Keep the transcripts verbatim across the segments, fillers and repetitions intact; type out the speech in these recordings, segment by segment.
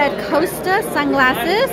red Costa sunglasses.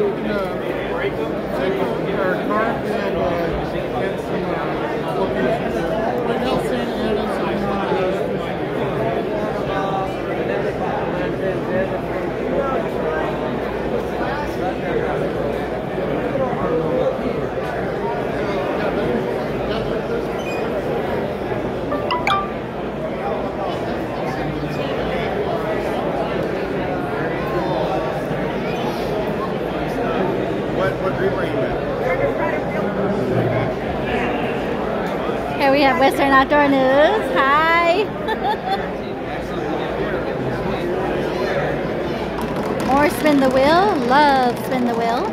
Here we have Western Outdoor News. Hi. More spin the wheel. Love spin the wheel.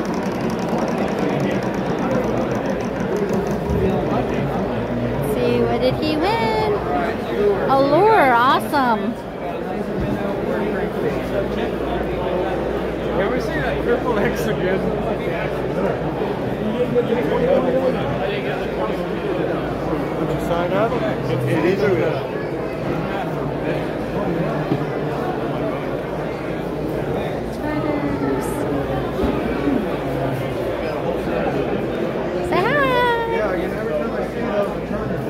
Let's see, what did he win? A lure. Awesome. Can we see that triple X again? Would you sign up? It, it is or not? Say hi. Yeah, you never know I see those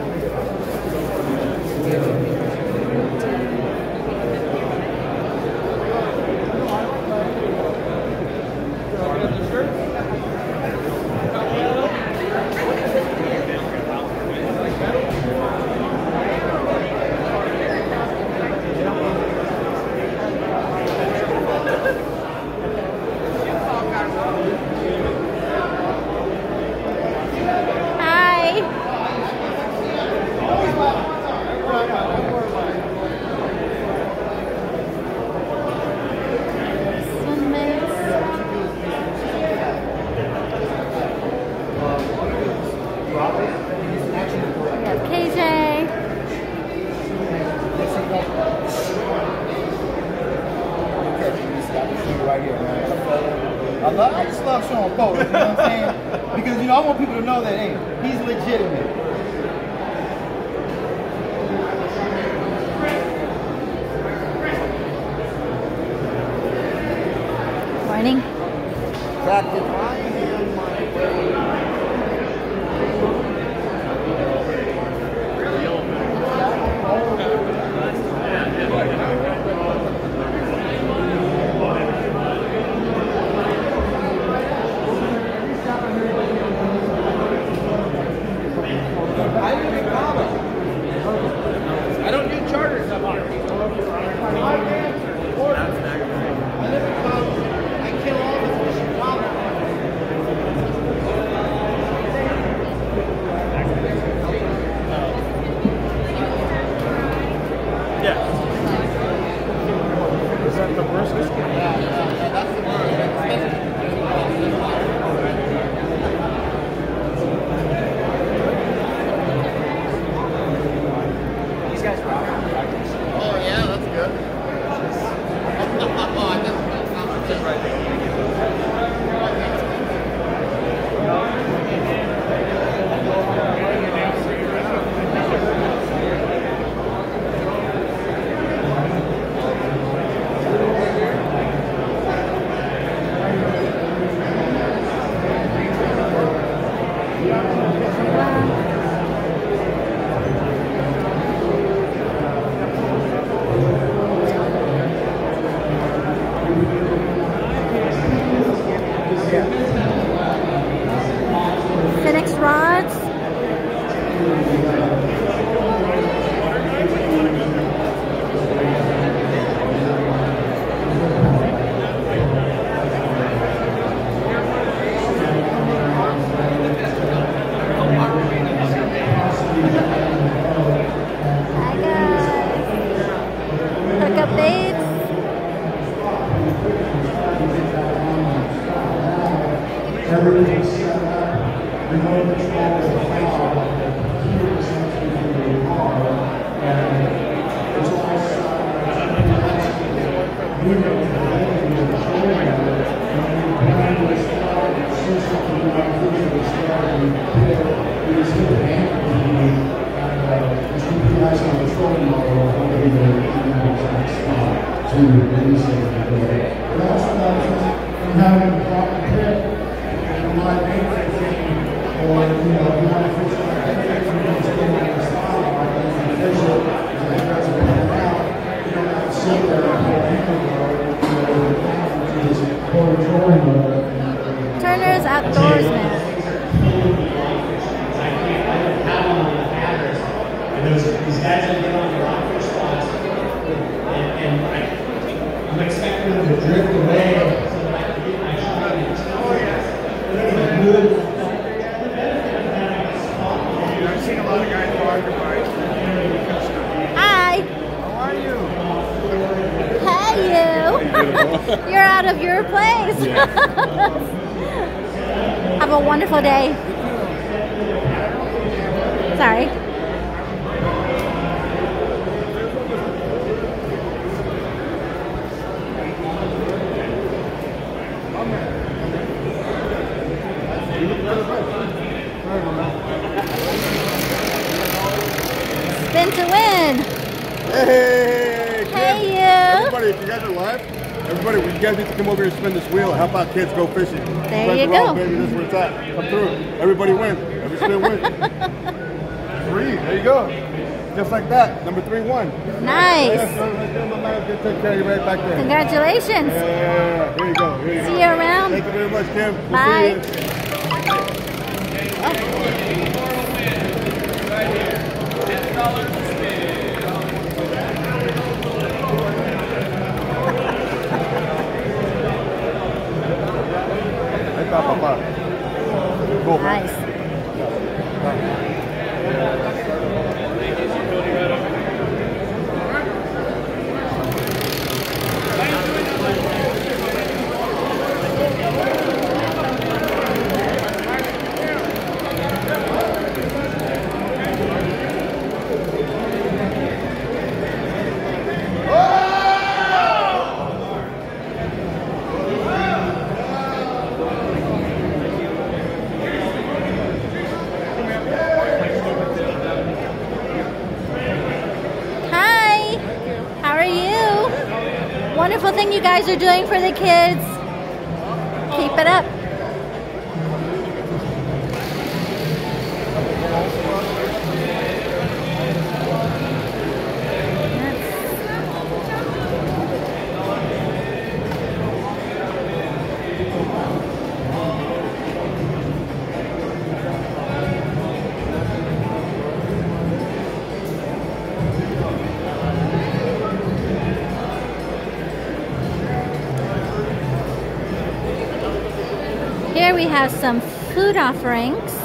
I, love, I just love showing photos, you know what I'm saying? Because, you know, I want people to know that, hey, he's legitimate. Morning. Practice. I don't do charters up here. I kill all the fish in Yeah. Is that the brisket? Yeah, yeah, yeah, that's the brisket. Oh yeah, that's good. Oh, I guess that's right there. Phoenix rods. Hi guys. Hook up babes. Everything's set up, remote control is a power, key is actually in your car, and it's all set up. You know, the control method, and behind this car, it's just like you want to push the start and you just hit the hand and uh, just keep your eyes on the control model, and you'll be in the exact spot. to release it. It also knows from having a proper tip, you might make it thing, or you know, you want to fish it like that, you want to stay on the spot line, and you fish it, and it doesn't come out, you don't have to sit there and pull people over, you just pull the trolling over. Turner's Outdoorsman. These guys have been on the rocker spots, and, and I, I'm expecting them to drift away so that I can get my shot in the oh, good. I've seen a lot of guys barking by. Hi. How are you? Hey, you. You're out of your place. Have a wonderful day. Sorry. Spin to win. Hey, Hey, you. everybody! If you guys are live, everybody, you guys need to come over here and spin this wheel. Help out kids go fishing. There Friends you of go. Rollo, baby, this is where it's at. Come through. Everybody win. Every spin win. Three. There you go. Just like that. Number three won. Nice. Yes, let's take care of you right back there. Congratulations. Yeah, yeah, yeah. Here you go. Here you See go. you around. Thank you very much, Kim. We'll Bye. see you. Ahí está, papá. Go, man. Nice. Wonderful thing you guys are doing for the kids. Keep it up. Here we have some food offerings.